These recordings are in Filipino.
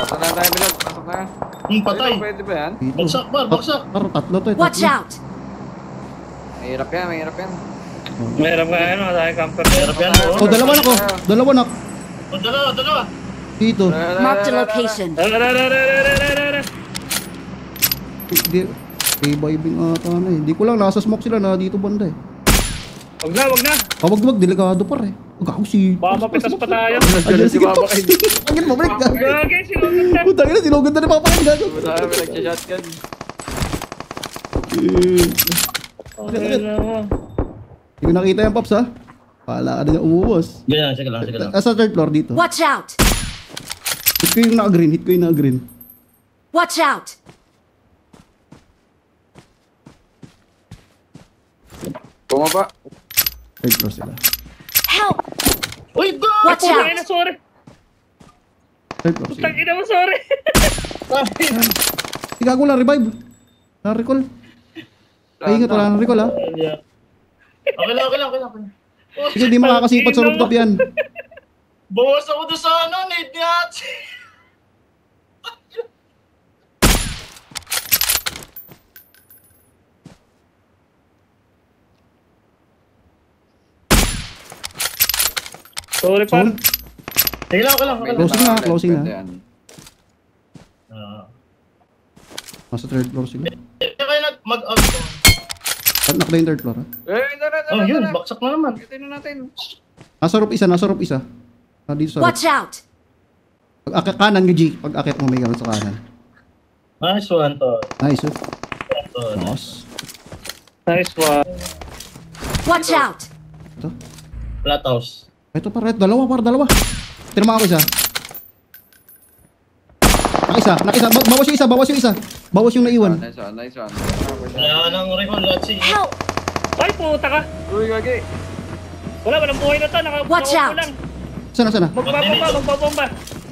Pasok na tayo, Bilog. Pasok na. Patay. Pwede ba yan? Bagsak, Bar, bagsak. Tatlo to eh. Watch out! Mahirap yan, mahirap yan. Meron ka ano, tayo camper. Meron yan, Oh, dalawa na ko. Dalawa na. Dalawa. Dito. Mark the location. Hindi. Reviving ata na eh. Hindi ko lang, nasa smoke sila na dito banda eh. Wag na. Wag, delikado par eh. Wag ako si... Baka mapitas pa tayo. Ayan, sige pa. Angin mo, break ka. Gagay, sinugan na. Putang ina, sinugan na napapakain gago. Puta kami, nag-shotgun. Hindi ko nakita yung Pops ha. Pala ka na niya umuwas. Ganyan, sige lang. Sa third floor dito. Watch out! Hit ko yung naka-green. Watch out! Bumaba. Third floor sila. Help! Uy, go! Watch out! Sorry. Third floor sila. Putang ina mo, sorry. Higa ko lang, revive. Na-recall. Ay, ingat, wala na recall ha. Okay lang. Kasi di makakasipat sa rooftop yan. Bawas ako doon sa need niya. Sorry, par. Sige lang, okay lang. Closing na. Pwede yan. Nasa third floor sila. Kaya mag-out ko. Nakla yung third floor ha. Oh, yun, baksak na naman. Tingnan natin. Nasa roof isa. Dito sa roof. Watch out! Pag kanan yung G. Pag akit mo may gano'n sa kanan. Nice one to. Nice oh. Nice. Nice one. Watch out! Ito. Flat house. Ito par, dalawa. Tinama ako isa. Bawas yung isa. Bawas yung naiwan. Nice one. Wala nang recall, let's see. Help! Ay, puta ka. Uy, gagi. Walang buhay na to. Watch out! Lang. Sana. Magbabomba.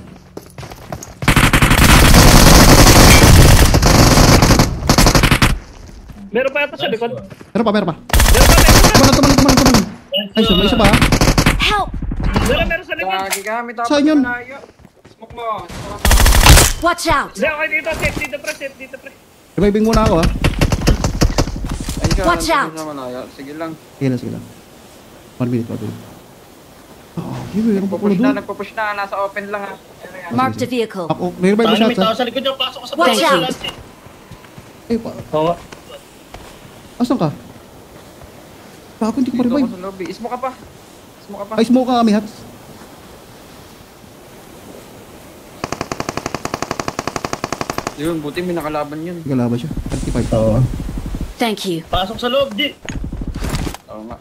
Meron pa yata sa likod. Meron pa. Meron. Tumalan. Ay, may isa pa ha. Help! Meron sa likod. Gagi ka, may tapos Saan yun? na tayo. Smoke mo. Watch out! Hindi, okay dito. Safe dito, pre. Reviving muna ako ha. Ay, siya, Watch out. nandun sa malayo. Sige lang. Sige lang. 1 minute. Meron pa pala doon. Nagpo-push na. Nasa open lang ha. Mark the vehicle. Ako, may revive Paano shots may ha. tao sa likod niya? Pasok ko sa Watch bahay. out. Oo. Asan ka? Bago hindi ko Dito ma-revive. ako sa lobby. Smoke ka pa. Ay, smoke ka kami hats. Yun, buti may nakalaban yun. Galaban siya. 35. Oo. Thank you. Pasok sa loob, di. Oo nga.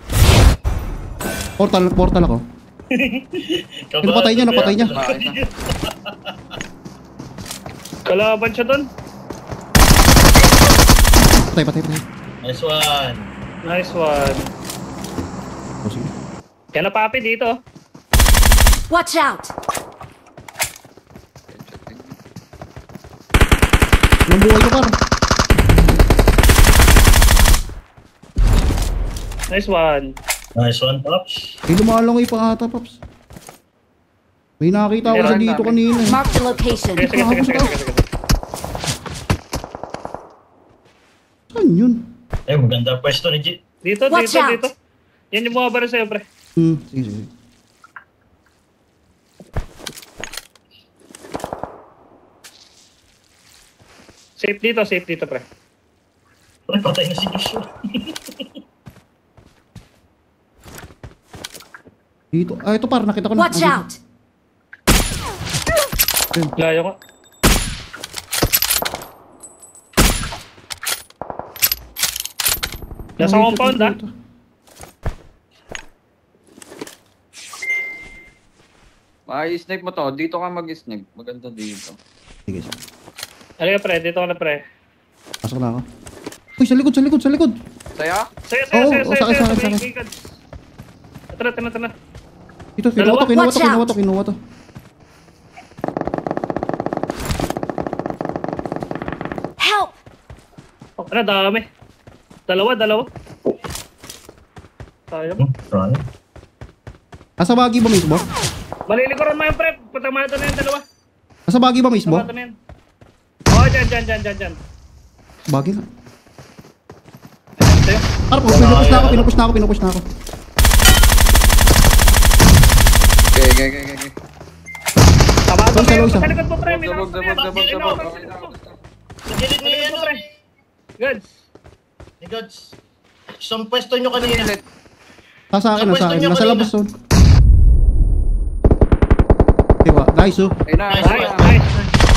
Portal ako. Napatay niya. Bakit na? Kalaban siya doon. Patay. Nice one. Nice one. Oh, sige. Yan na papi dito. Watch out! Anong buhay ko par? Nice one. Nice one, Pops. Ay, lumalangoy pa ata, Pops. May nakakita ako sa dito kanina. Mark the location. Sige. Saan yun? Maganda pwesto ni G. Dito. Watch out. Yan yung mga baril sa'yo, pre. Sige. Safe dito, pre. Ay, patay na si Joshua. Dito. Ito par, nakita ko na. Watch out! Layo ko. Nasa compound, ha? Snipe mo to. Dito ka mag-snipe. Maganda dito. Sige. Halika, pre. Dito ka na, pre. Pasok na ako. Uy, sa likod. Saya? Sayo. Sakit. Tara. Ito, kinuha to. Help! Oh, ano, dami. Dalawa. Sayang. Right. Asa bagi ba mismo? Malilikuran mo yung pre. Patama ito na yung dalawa. Nasa bagay ba mismo? Tama yan. Oh, dyan. Bagay nga. Ayan, sa'yo. Harap, pinupush na ako. Okay. Tama ba Sa kayo? isa. Sa likod mo, pre. May Sabog. nakasabog. Nagilid niyo yan, Pre. Goods. Ni Gods. Isang pwesto nyo kanina. Sa akin. Sa pwesto niyo Nasa kanina. labas doon. Diba? Nice oh. Ay na. Nice.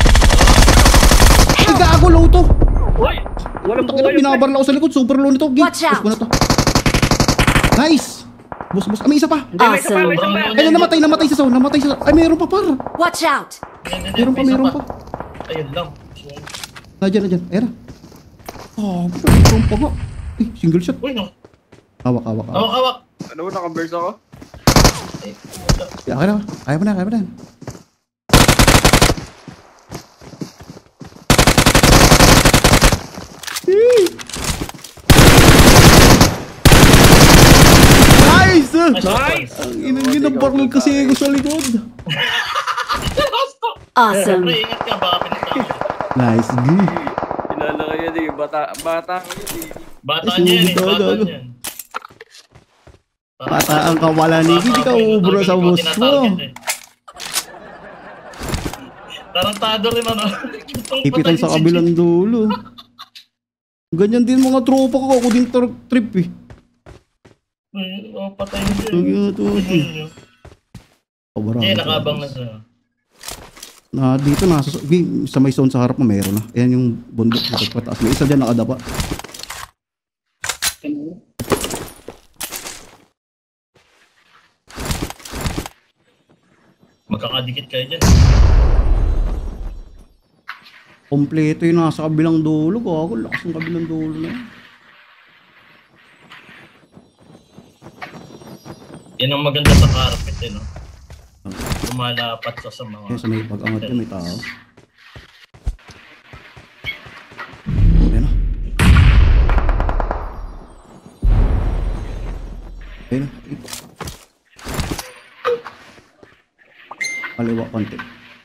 Ay, gago low to. Uy! Walang Takina, buhay yun, pre. binabaril ako sa likod. Super low nito. Watch out. Push mo na to. Nice. Boss. May isa pa. Hindi, may isa pa, may isa pa. Ay, namatay sa zone. Ay, meron pa par. Watch out! Meron pa. Ayun lang. Nadyan. Ayan na. Oh, meron pa nga. Ay, single shot. Uy, no. Hawak. Hawak. Ano ba, naka-burst ako? Ay, puta. Okay na. Kaya mo na. Nice! Nice! Ang ginabaril kasi ako sa likod. Awesome. Pre, ingat ka. Baka pinatay. Nice. Kilala ko yun eh. Bata ko yun eh. Bata niya yan. Bata niya. Bata ang kawalan ni hindi ka ubro sa boss mo. Tarantado rin ano. Ipitan sa kabilang dulo. Ganyan din mga tropa ko. Ako din trip eh. Patay niya. Lagi ito. Eh, nakabang na sa... Na dito sa may zone sa harap mo meron na. Ayan yung bundok sa pataas. May isa dyan nakadapa. Magkakadikit kayo dyan. Kompleto yung nasa kabilang dulo. Ako lakas ng kabilang dulo na yan. Yan ang maganda sa carpet eh, no? Lumalapat sa mga... Kaya sa may pag-angat yun, may tao. Ayan na. Ayan na. Kaliwa konti.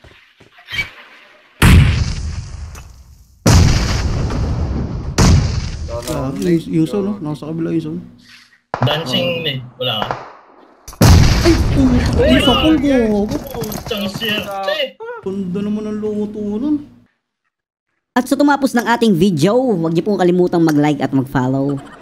Yung zone, no? Nasa kabila yung zone. Dancing eh. Wala ka. Ay! Ay! Sa pool ko! Tsang siyerte! Ganda naman ang luto nun. At sa tumapos ng ating video, huwag niyo pong kalimutang mag-like at mag-follow.